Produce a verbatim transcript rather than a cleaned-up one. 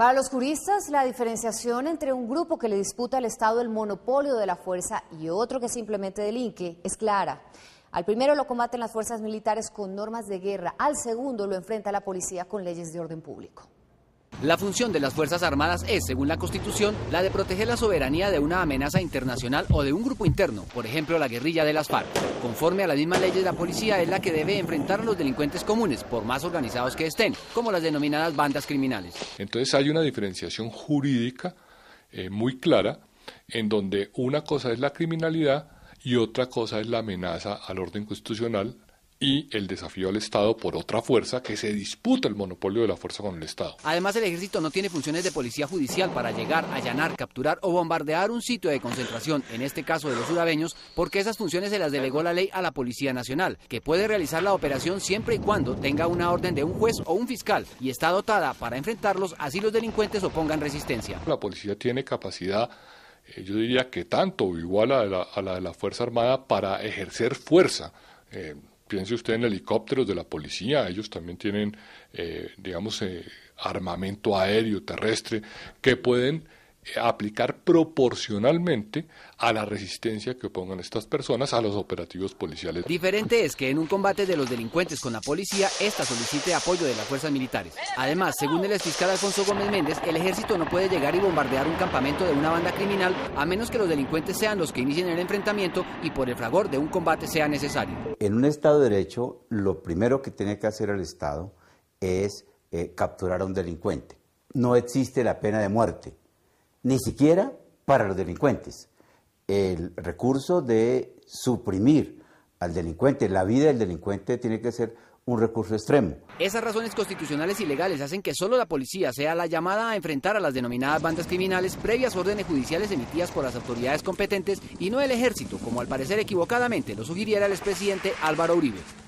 Para los juristas, la diferenciación entre un grupo que le disputa al Estado el monopolio de la fuerza y otro que simplemente delinque es clara. Al primero lo combaten las fuerzas militares con normas de guerra, al segundo lo enfrenta la policía con leyes de orden público. La función de las Fuerzas Armadas es, según la Constitución, la de proteger la soberanía de una amenaza internacional o de un grupo interno, por ejemplo la guerrilla de las FARC. Conforme a las mismas leyes, la policía es la que debe enfrentar a los delincuentes comunes, por más organizados que estén, como las denominadas bandas criminales. Entonces hay una diferenciación jurídica eh, muy clara, en donde una cosa es la criminalidad y otra cosa es la amenaza al orden constitucional y el desafío al Estado por otra fuerza que se disputa el monopolio de la fuerza con el Estado. Además, el ejército no tiene funciones de policía judicial para llegar, allanar, capturar o bombardear un sitio de concentración, en este caso de los sudabeños, porque esas funciones se las delegó la ley a la Policía Nacional, que puede realizar la operación siempre y cuando tenga una orden de un juez o un fiscal y está dotada para enfrentarlos así los delincuentes opongan resistencia. La policía tiene capacidad, eh, yo diría que tanto o igual a la, a la de la Fuerza Armada, para ejercer fuerza. Eh, Piense usted en helicópteros de la policía, ellos también tienen, eh, digamos, eh, armamento aéreo, terrestre, que pueden eh, aplicar proporcionalmente a la resistencia que opongan estas personas a los operativos policiales. Diferente es que en un combate de los delincuentes con la policía, esta solicite apoyo de las fuerzas militares. Además, según el exfiscal Alfonso Gómez Méndez, el ejército no puede llegar y bombardear un campamento de una banda criminal a menos que los delincuentes sean los que inicien el enfrentamiento y por el fragor de un combate sea necesario. En un Estado de Derecho, lo primero que tiene que hacer el Estado es eh, capturar a un delincuente. No existe la pena de muerte, ni siquiera para los delincuentes. El recurso de suprimir al delincuente, la vida del delincuente, tiene que ser un recurso extremo. Esas razones constitucionales y legales hacen que solo la policía sea la llamada a enfrentar a las denominadas bandas criminales previas órdenes judiciales emitidas por las autoridades competentes y no el ejército, como al parecer equivocadamente lo sugiriera el expresidente Álvaro Uribe.